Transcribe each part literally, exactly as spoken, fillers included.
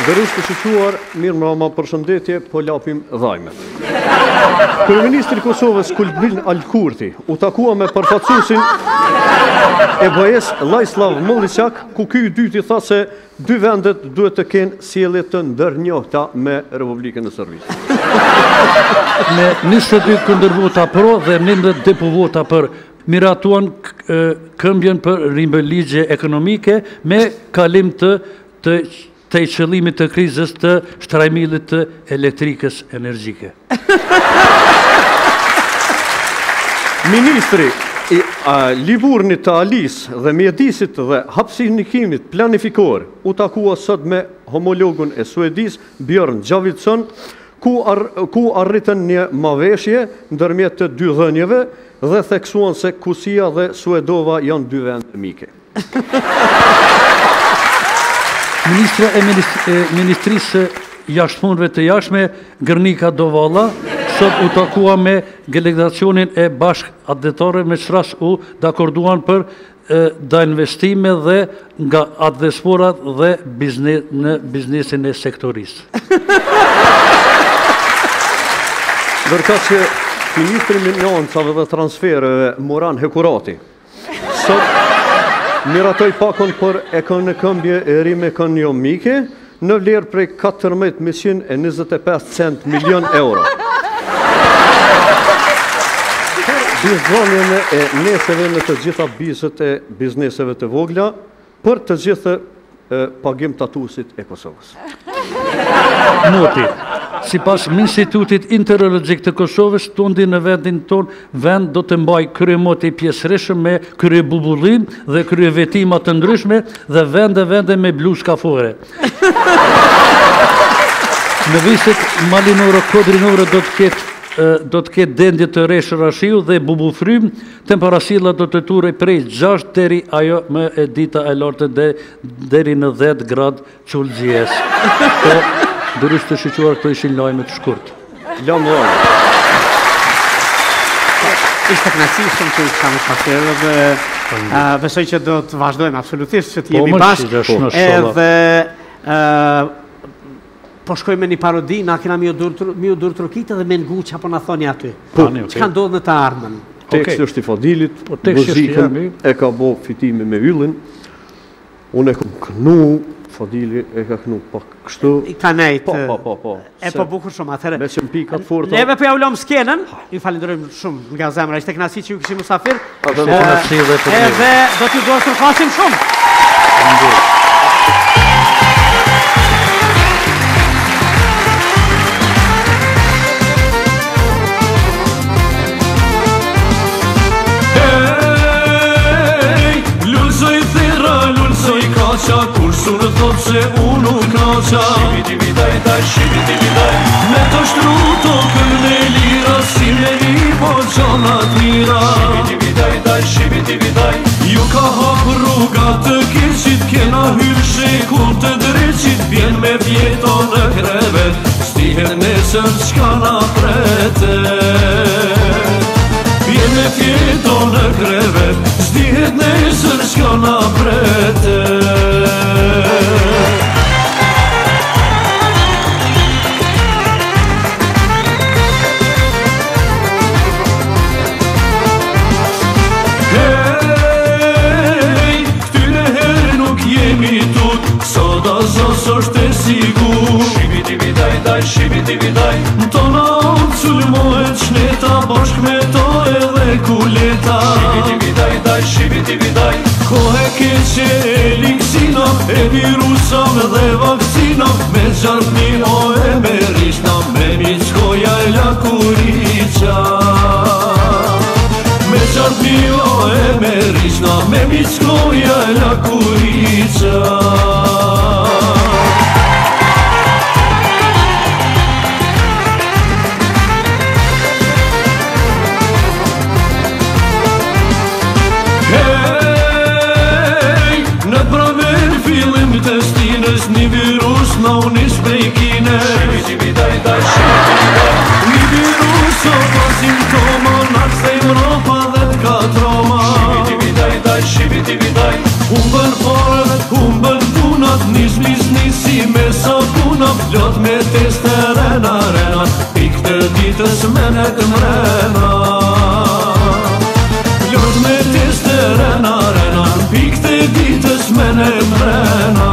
Dërus të shqyquar, mirë mrama përshëndetje, po lapim dhajmet. Kryeministri i Kosovës Kulbin Alkurti u takua me përfaqësuesin e B E S Lajslav Molliçak, ku ky i dyti tha se dy vendet duhet të kenë sjellje të ndërnjohta me Republikën e Serbisë. Me njëzet e dy kundërvota pro dhe njëzet depo vota për miratuan këmbjen për rimbëligje ekonomike me kalim të të të i qëllimit të krizës të shtrajmilit të elektrikës energjike. Ministri i Livurnit të Alis dhe Mjedisit dhe hapësinikimit planifikor u takua sot me homologun e Suedis, Björn Gjavidsson, ku, ar, ku arritën një marrëveshje ndërmjet të dy dhënieve dhe theksuan se Kusia dhe Suedova janë dy vende mike. Ministra e Ministrisë Jashtëpunëve të Jashtme, Gërnika Dovalla, sot u takua me delegacionin e bashk adetare me qëras u dakorduan për da investime dhe nga advesporat dhe biznes, në biznesin e sektorisë. Ndërka që Ministri Financave dhe Transfereve Moran Hekurati, sot miratoj pakon për ekonomikëmbje e rime ekonomike në vlerë prej katërmbëdhjetë mijë e njëzet e pesë cent milion euro. Bizdhënien e neseve në të gjitha bizet e bizneseve të vogla për të gjithë pagim tatusit e Kosovës. Noti, si pas Institutit Interologjik të Kosovës, tundi në vendin ton, vend do të mbaj kryemoti pjesërishëm me krye bubullim dhe krye vetima të ndryshme dhe vende vende me blush kafore. Në viset malinore, kodrinore do të ketë do të ketë dendje të reshë rashiu dhe bubufrym, temperasilla do të ture prej gjashtë deri ajo më e dita e lartë deri në dhjetë gradë Celsius. Po, dërys të shqyquar këto ishin lajme të shkurt. Lamë lajme. Ishte kënaqësi që kamë shpasherë dhe besoj që do të vazhdojmë absolutisht që të jemi bashkë edhe po shkojmë një parodi, na kena mi u dur trokite dhe me nguq apo na thoni aty. Që ka ndodhë në të ardhmen? Teksti është i Fadilit, muzikën e ka bo fitimi me yllin, unë e kam kënu, Fadili e ka kënu pak kështu. I ka nejtë. Po, po, po. E po bukur shumë, atëre. Me që më pikat forta. Neve për ja ullom skenën, ju falenderojmë shumë nga zemra, ishte kënaqësi që ju këshim musafir. Edhe do t'ju do të rëkasim shumë. Kur surë thot se unë u knaqa Shibiti-vidaj, daj, shibiti-vidaj Me të shtru tokën me lira Si me një po gjonat mira Shibiti-vidaj, daj, shibiti-vidaj Ju ka hap rruga të keqit Kena hyrë shekull të dreqit Vjen me vjeto në krevet Stihet nesër qka na prete Vjen me vjeto në krevet Stihet nesër qka na prete është e sigur Shibiti-vidaj, daj, shibiti-vidaj Tona unë culmohet shneta Bashk me to edhe kuleta Shibiti-vidaj, daj, shibiti-vidaj Kohe keqe e linksina E virusam dhe vaksina Me gjartni o e me rishna Me miqkoja e lakuriqa Me gjartni o e me rishna Me miqkoja e lakuriqa Një virus na unë shprej kine Shibiti-vidaj, daj, shibiti-vidaj Një virus o pa simptoma Në kësë Europa dhe t'ka troma Shibiti-vidaj, daj, shibiti-vidaj Umbën farët, umbën punat Nis, nis, nisi me sa plot me teste rena rena, pik të ditës menet mrena. Plot me teste rena rena, pik të ditës menet mrena.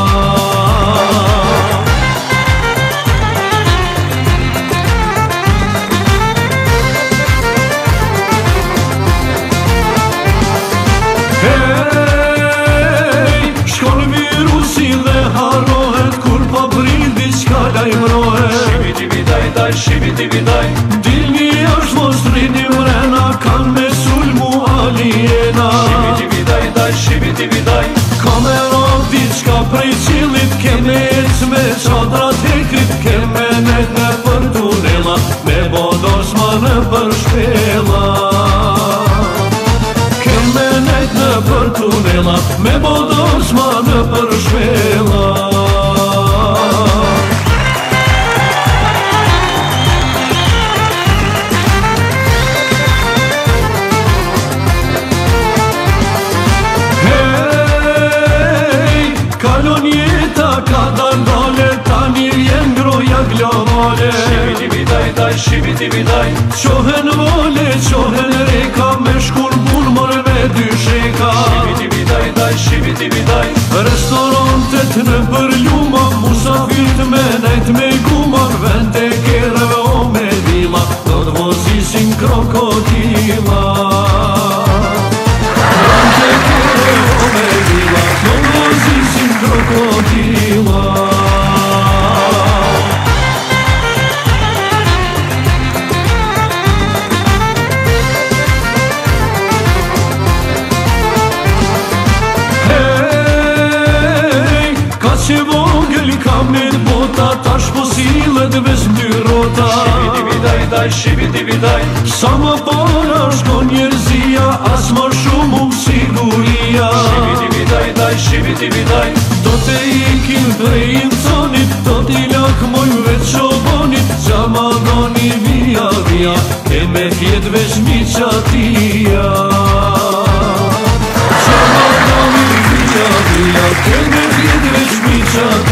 Shibidi-bidaj Dilni është mos rini mrena, kan me sulmu aliena. Shibidi-bidaj, shibidi-bidaj Kameron diçka prej qilit, keme ec me qadrat hekrit, keme net në për tunela, me bodosma në për shpela. Keme net në për tunela, me bodosma në për shpela. Shibidi-bidaj, shibidi-bidaj Qohen vole, qohen reka, me shkur pulmor me dy sheka. Shibidi-bidaj, shibidi-bidaj Restorantet në për ljuma, musafit me nejt me guma, vende kereve o me vila, do të vozisin krokodila. Vende kereve o me vila, do të vozisin krokodila. Tash po sillet ves mbyrota. Shibidi-bidaj, shibidi-bidaj Sa më para shkon njerëzia, as më shumë um siguria. Shibidi-bidaj, shibidi-bidaj Do të ikim prej insonit, do t'i lakmojmë veç qobonit, gjama doni via via, e me fjet veç miqatia. Gjama doni via via, e me fjet veç miqatia.